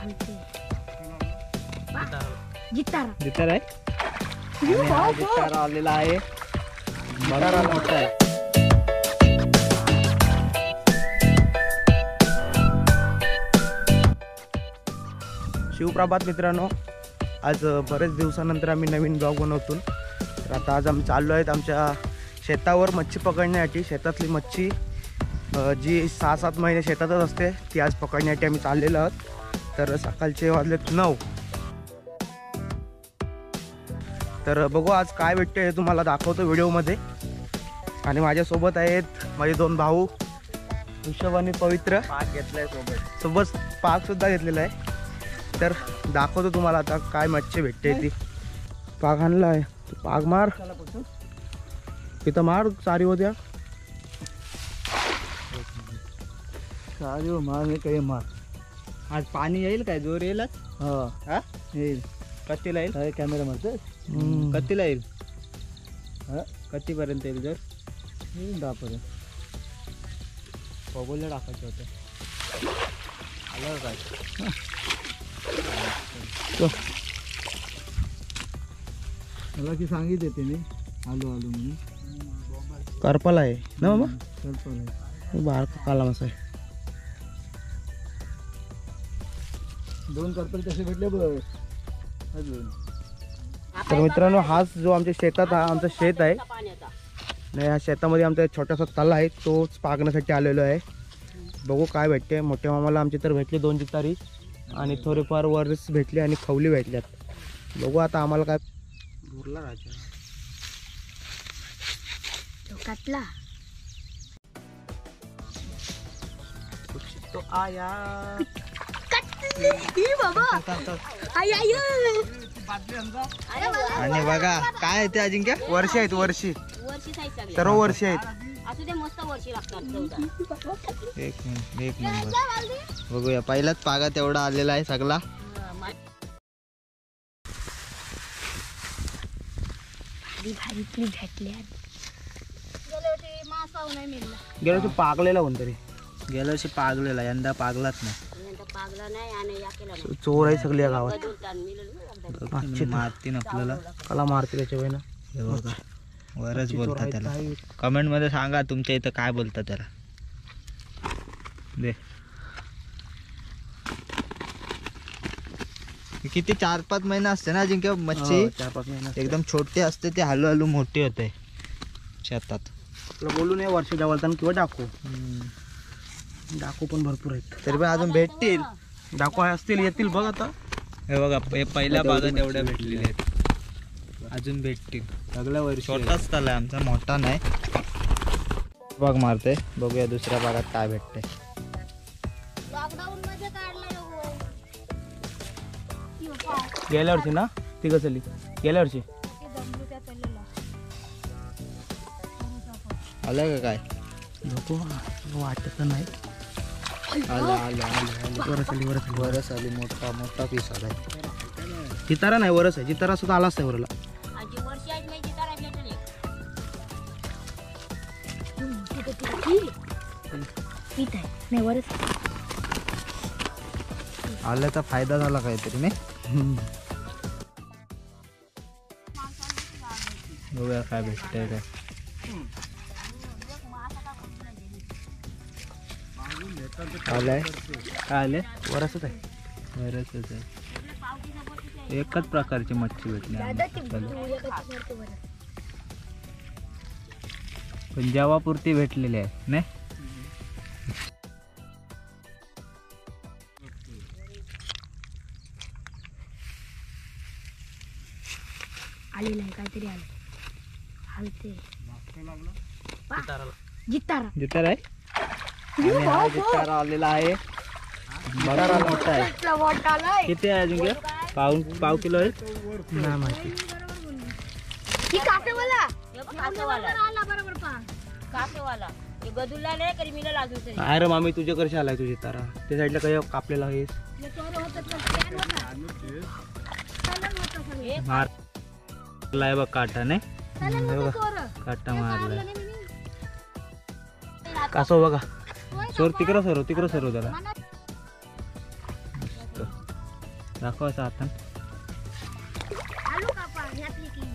जितार आहे जितार आलेला आहे बघा मोठा आहे. शिवप्रभात मित्रांनो, आज बरेच दिवसानंतर आम्ही नवीन ब्लॉग बनवतो. तर आता आज आम्ही चाललो आहेत आमच्या शेतावर मच्छी पकडण्यासाठी. शेतातली मच्छी जी 6-7 महिने शेतातच असते ती आज पकडण्यासाठी आम्ही चाललेलो आहोत. तर सकाळचे वाजलेत 9. तर बघू आज काय भेटते हे तुम्हाला दाखवतो व्हिडिओमध्ये. आणि माझ्यासोबत आहेत माझे 2 भाऊ ऋषभ आणि पवित्र. पाक घेतलाय सोबत पाकसुद्धा घेतलेला आहे. तर दाखवतो तुम्हाला आता काय मच्छी भेटते ती. पाग आणला आहे, पाग मार तिथं मार सारी होत्या सारी मार काही मार. आज पाणी येईल काय? जोर येईलच. हा येईल. कतीला येईल काय कॅमेरा मारतोय? कतीला येईल. कतीपर्यंत येईल जर? येईल 10 पर्यंत. बघूला टाकायचं होतं. आलं काय मला की सांगितले ते मी आलो म्हणून. करपाला आहे ना मामा? करपाला आहे. बाळ काला मसा आहे. 2 करपल तसे भेटले बघ अजून. तर मित्रांनो, हाच जो आमच्या शेतात हा आमचं शेत आहे. नाही, ह्या शेतामध्ये आमचा छोटासा तला आहे, तोच पागण्यासाठी आलेलो आहे. बघू काय भेटते. मोठ्या मामाला आमचे तर भेटले 2 जितारी आणि थोडेफार वरस भेटले आणि खवली भेटल्यात. बघू आता आम्हाला काय भरला राजा काटला तो आया आणि बघा काय आहे ते अजिंक्य? वर्षी आहेत. वर्षी सर्व वर्षी आहेत. एक नंबर. बघूया पहिलाच पागा तेवढा आलेला आहे सगळा. गेल्या वर्षी पागलेला कोणतरी. गेल्या वर्षी पागलेला, यंदा पागलाच नाही. चोर आहे सगळी या गावात. मारतीन आपल्याला. कला मारते त्याच्या वेळेला. हे बघा वरच बोलतात त्याला. कमेंट मध्ये सांगा तुमच्या इथं काय बोलतात त्याला. दे किती 4-5 महिने असते ना अजिंक्य मच्छी? 4-5 महिने एकदम छोटे असते ते, हळूहळू मोठे होते शेतात. तुला बोलू नये वर्ष जवळताना किंवा डाकू. डाकू पण भरपूर आहेत. तरी पण अजून भेटतील. डाकू असतील, येतील बघ आता. हे बघा हे पहिल्या बागात एवढ्या भेटलेल्या आहेत. अजून भेटतील. सगळ्या वर्षी छोटाच तला आहे आमचा, मोठा नाही. बाग मारते, बघूया दुसऱ्या बागात काय भेटते. गेल्या वर्षी ना ती कसली गेल्या वर्षी आलं का काय? नको वाटत नाही. आलं आलं आलं वरस आली वरस आली. वरस आली. मोठा मोठा पीस आलाय. जितारा नाही वरस आहे. जितारा सुद्धा आलाच नाही वरला. आल्याचा फायदा झाला काहीतरी नाही. बघूया काय भेटतंय काय. आलाय काय आले? वरसच आहे. बरंच आहे. एकच प्रकारची मच्छी भेटली पण जेवापुरती भेटलेली आहे नाही. आलेला आहे काहीतरी आलं हलते. जितारा जितार आहे. आणि हा जितारा आलेला आहे. बघा मोठा आहे. किती आहे अजून? पाव किलो आहे. नाही माहिती. काय रे मामी तुझ्या कशी आलाय तुझी तारा? त्या साईडला काही कापलेला आहेस? मारलाय बघ काटा नाही. काटा मारलाय. कासव बघा. सोर तिकडं सरो त्याला. दाखव असं हातान. आलू कापा ह्यातली की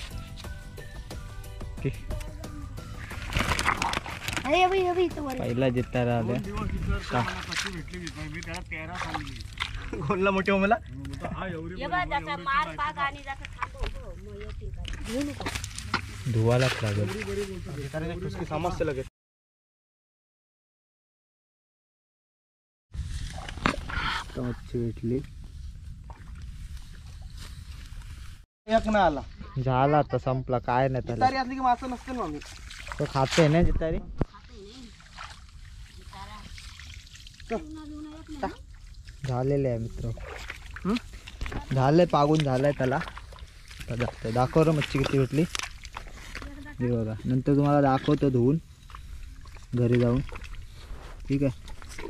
ओके. अरे अभी इथं वर पहिला जितारा आल्या. गोलला मोठे हो मला धुवायलाच लागेल. समजते लगेच. मच्छी भेटली. एक ना आला झाला आता संपला. काय नाही त्याला. जितारी असली की मासा नसते ना आम्ही. तो खाते ना जितारी. झालेले आहे मित्र. झालंय पागून झालंय त्याला. आता जास्त दाखव रे मच्छी किती भेटली. हे बघा नंतर तुम्हाला दाखवतो धुवून घरी जाऊन. ठीक आहे.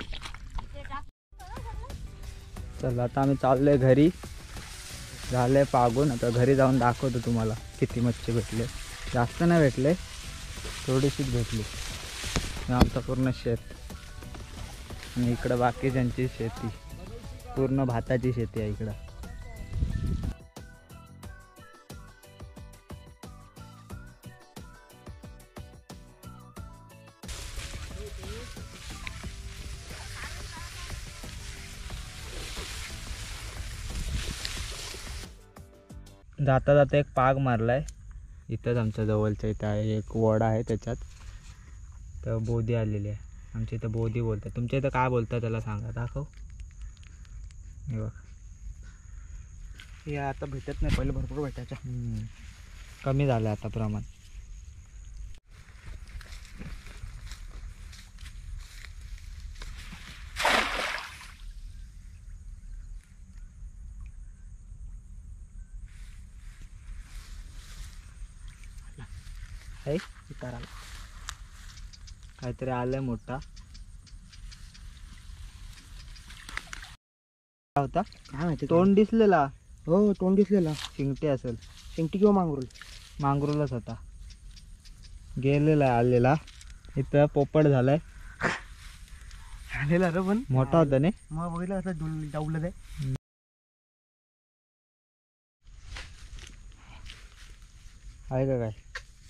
चला आता आम्ही चाललोय घरी. झालंय पागून. आता घरी जाऊन दाखवतो तुम्हाला किती मच्छी भेटले. जास्त नाही भेटले, थोडीशीच भेटली. हे आमचं पूर्ण शेत आणि इकडं बाकीच्यांची शेती. पूर्ण भाताची शेती आहे इकडं. जाता जाता एक पाग मारलाय. इथंच आमच्या जवळच्या इथं आहे एक वड आहे त्याच्यात. तर बोधी आलेली आहे. आमच्या इथं बोधी बोलतात. तुमच्या इथं काय बोलतात त्याला सांगा. दाखव. हे बघ. हे आता भेटत नाही, पहिले भरपूर भेटायच्या. कमी झालं आता प्रमाण. जितारा काहीतरी आलंय मोठा. होता काय माहिती. तोंड दिसलेला. हो तोंड दिसलेला. शिंगटी असेल. शिंगटी किंवा मांगरूल. मांगरूलच होता. गेलेला आलेला. इथं पोपट झालाय. आलेला रे पण मोठा होता ने. मग बघितलं असं डावलं ते. आहे का काय.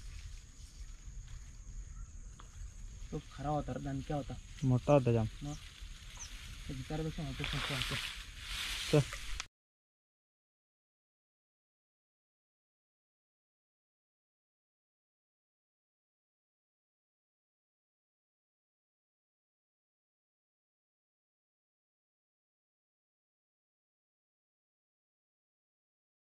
तो खरा होता रे, दणक्या होता. मोठा होता जाम. जितारापेक्षा मोठा चल